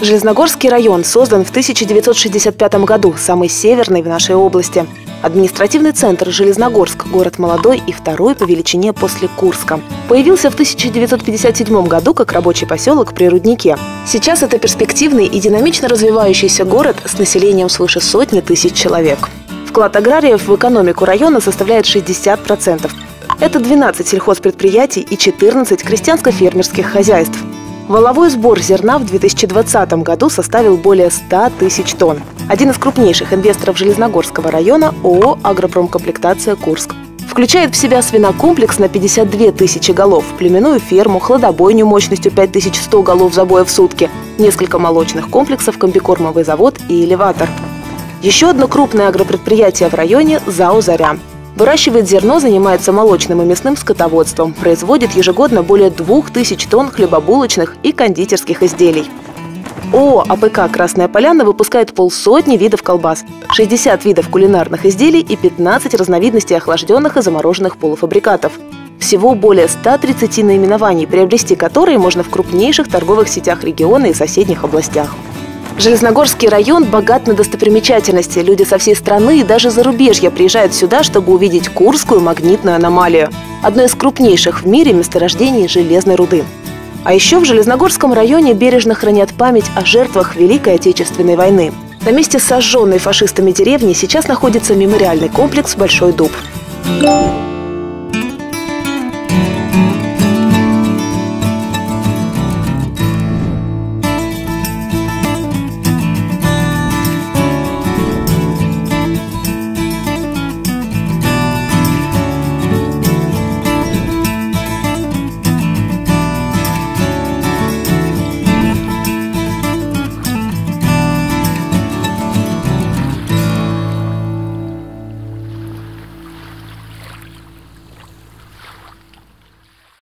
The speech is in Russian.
Железногорский район создан в 1965 году, самый северный в нашей области. Административный центр Железногорск, город молодой и второй по величине после Курска. Появился в 1957 году как рабочий поселок при Руднике. Сейчас это перспективный и динамично развивающийся город с населением свыше 100 000 человек. Вклад аграриев в экономику района составляет 60%. Это 12 сельхозпредприятий и 14 крестьянско-фермерских хозяйств. Валовой сбор зерна в 2020 году составил более 100 000 тонн. Один из крупнейших инвесторов Железногорского района – ООО «Агропромкомплектация Курск». Включает в себя свинокомплекс на 52 000 голов, племенную ферму, хладобойню мощностью 5100 голов забоя в сутки, несколько молочных комплексов, комбикормовый завод и элеватор. Еще одно крупное агропредприятие в районе – ЗАО «Заря». Выращивает зерно, занимается молочным и мясным скотоводством, производит ежегодно более 2000 тонн хлебобулочных и кондитерских изделий. ООО «АПК Красная Поляна» выпускает 150 видов колбас, 60 видов кулинарных изделий и 15 разновидностей охлажденных и замороженных полуфабрикатов. Всего более 130 наименований, приобрести которые можно в крупнейших торговых сетях региона и соседних областях. Железногорский район богат на достопримечательности. Люди со всей страны и даже зарубежья приезжают сюда, чтобы увидеть Курскую магнитную аномалию – одно из крупнейших в мире месторождений железной руды. А еще в Железногорском районе бережно хранят память о жертвах Великой Отечественной войны. На месте сожженной фашистами деревни сейчас находится мемориальный комплекс «Большой дуб».